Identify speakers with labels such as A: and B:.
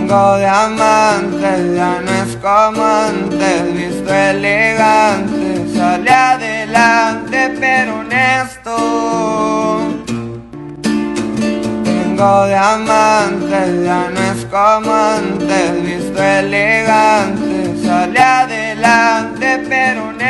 A: Tengo diamantes, ya no es como antes, visto elegante, sale adelante pero honesto. Tengo diamantes, ya no es como antes, visto elegante, sale adelante pero honesto.